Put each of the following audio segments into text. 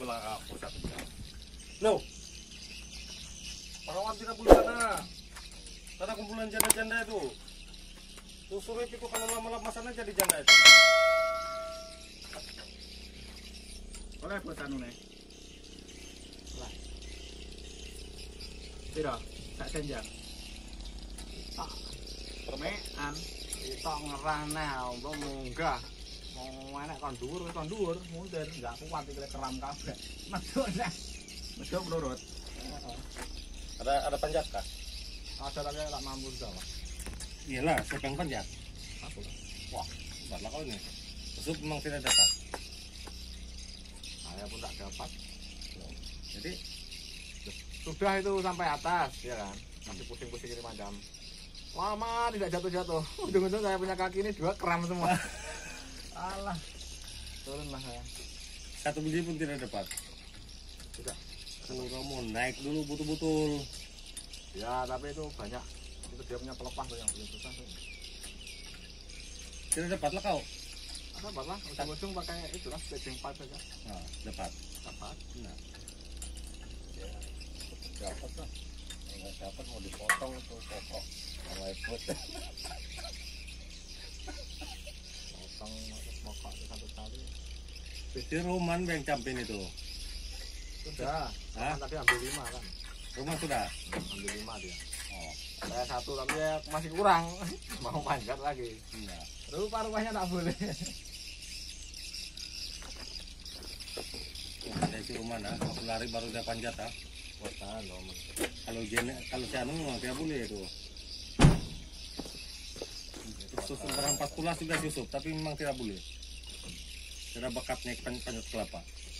belakang aku satu jam. No, perawan tidak boleh sana. Karena kumpulan janda-janda itu. Tuh suruh itu kalau lama-lama sana jadi janda itu. Oleh buat anu nih. Lah. Piro? Sak senjang. Tak. Permean. Itu ngerana, untuk munggah. Mau enak kon dhuwur, mundur, enggak kuat iki keram kabeh. Medhok nek. Medhok melurut. Ada panjat kah? Ada tapi tak mampu sama. Iyalah, siapa yang panjat? Aku. Wah, hebatlah kau ini. Usuk memang tidak dapat. Saya pun tak dapat. Jadi sudah itu sampai atas, ya kan? Masih pusing-pusing ini macam. Lama tidak jatuh-jatuh. Ujung-ujung saya punya kaki ini 2 kram semua. Alah. Turunlah saya. satu biji pun tidak dapat. Tidak. Kamu naik dulu betul-betul. Ya, tapi itu banyak. Itu dia punya pelepah tuh yang paling susah tuh. Tidak dapatlah kau. Dapat lah, ujung-ujung pakai itulah staging pipe saja. Nah, dapat. Dapat. Nah. Ya, dapat lah. Nggak dapat mau dipotong tuh pokok. Kalau ikut. Potong pokok itu satu kali. Jadi Roman yang campin itu. Sudah. Hah? Tadi ambil 5 kan. Roman sudah. Ambil 5 dia. Oh. Saya 1 tapi ya masih kurang. Mau panjat lagi. Iya. Rupa-rupanya tak boleh. Saya si Roman aku lari baru dia panjat ah. Bosan loh. Kalau si Anu memang tidak boleh itu. Susup barang 40 sudah susup, tapi memang tidak boleh. Tidak bakatnya panjat kelapa.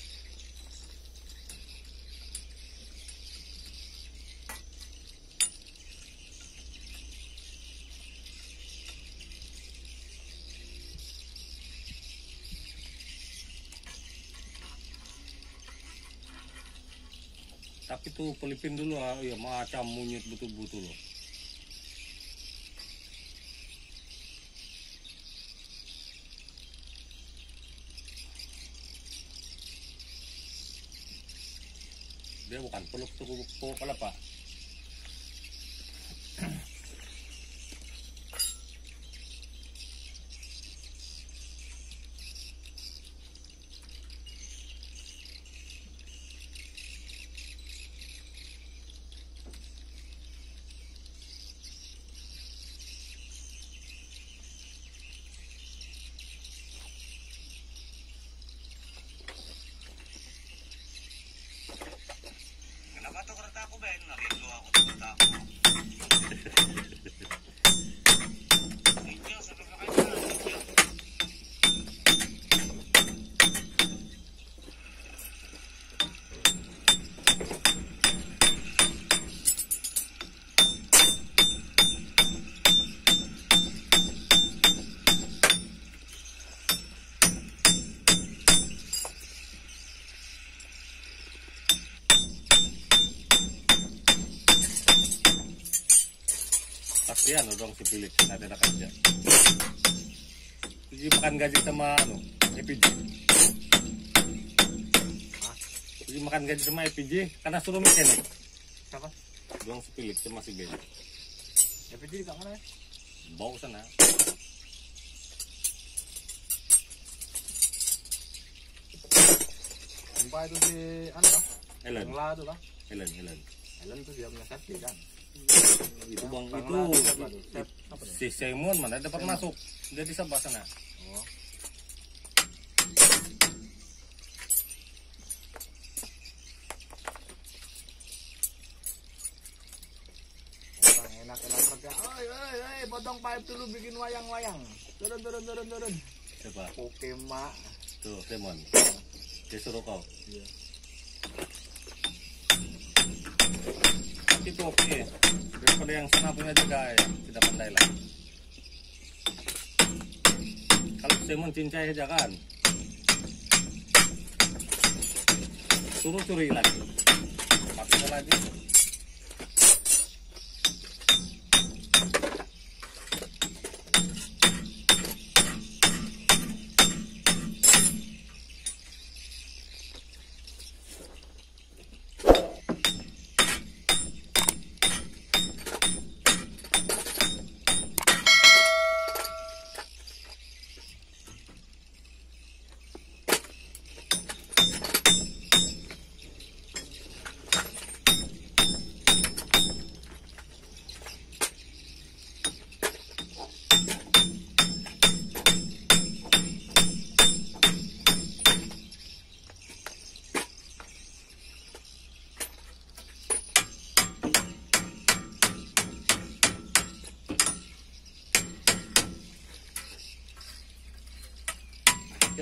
Tapi tuh pelipin dulu ya macam monyet betul-betul loh. Dia bukan peluk kelapa. Kenapa tuh kereta aku Ben? Rindu aku tuh kereta aku. Hijau sampai ke mana? Hijau. Kasihan dong si Philip, nanti ada kerja. Jadi makan gaji sama EPJ. Jadi makan gaji sama EPJ karena suruh mekanik. Siapa? Dong si Philip sama si Ben. EPJ di mana ya? Bawa sana. Gempa itu di anu lah. Helen. Bangla itu lah. Helen. Helen itu dia punya safety kan. Itu bang Bangla itu siapa tuh? Sep, apa tuh? si Simon mana dapat masuk. Dia di sebelah sana. Oh. Orang enak-enak kerja. Oi, potong pipe dulu bikin wayang-wayang. Turun. Siapa? Oke, Mak. Tuh Simon. Dia suruh kau. Iya. Itu oke. Daripada yang sana punya juga ya, tidak pandai lah. Kalau Simon cincai saja kan. Suruh curi lagi. Pakai lagi.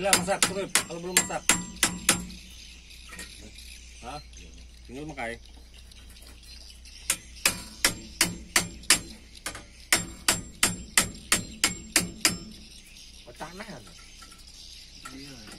Bila masak terus, kalau belum masak. Hah? Tinggal makai. Pecahan. Iya.